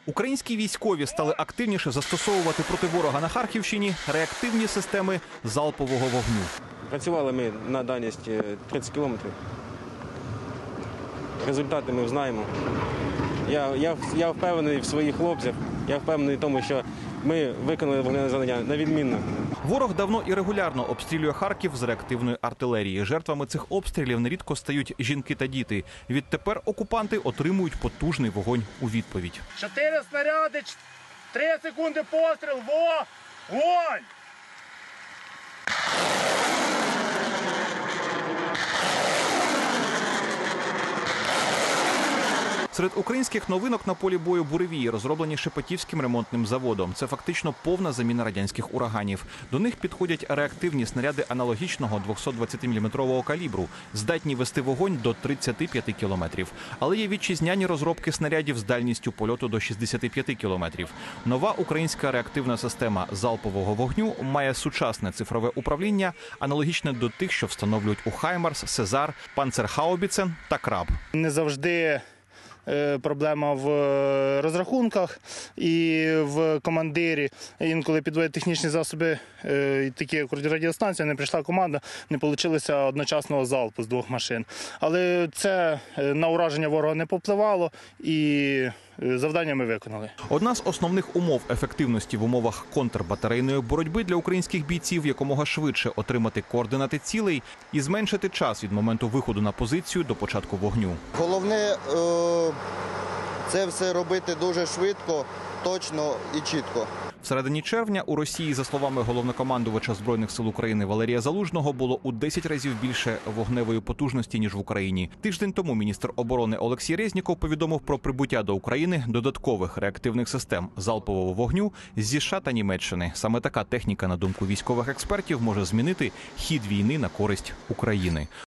Українські військові стали активніше застосовувати проти ворога на Харківщині реактивні системи залпового вогню. Працювали ми на дальність 30 кілометрів. Результати ми знаємо. Я впевнений в своїх хлопцях, я впевнений в тому, що ми виконали вогневе завдання на відмінно. Ворог давно і регулярно обстрілює Харків з реактивної артилерії. Жертвами цих обстрілів нерідко стають жінки та діти. Відтепер окупанти отримують потужний вогонь у відповідь. 4 снаряди, 3 секунди постріл, вогонь! Серед українських новинок на полі бою буревії, розроблені Шепетівським ремонтним заводом. Це фактично повна заміна радянських ураганів. До них підходять реактивні снаряди аналогічного 220-мм калібру, здатні вести вогонь до 35 кілометрів. Але є вітчизняні розробки снарядів з дальністю польоту до 65 кілометрів. Нова українська реактивна система залпового вогню має сучасне цифрове управління, аналогічне до тих, що встановлюють у «Хаймарс», «Сезар», «Панцерхаубіцен» та «Краб». Не завжди проблема в розрахунках і в командирі. Інколи підводять технічні засоби, такі як радіостанція, не прийшла команда, не вийшло одночасного залпу з 2 машин. Але це на ураження ворога не попливало і завдання ми виконали. Одна з основних умов ефективності в умовах контрбатарейної боротьби для українських бійців – якомога швидше отримати координати цілей і зменшити час від моменту виходу на позицію до початку вогню. Головне – це все робити дуже швидко, точно і чітко. В середині червня у Росії, за словами головнокомандувача Збройних сил України Валерія Залужного, було у 10 разів більше вогневої потужності, ніж в Україні. Тиждень тому міністр оборони Олексій Резніков повідомив про прибуття до України додаткових реактивних систем залпового вогню зі США та Німеччини. Саме така техніка, на думку військових експертів, може змінити хід війни на користь України.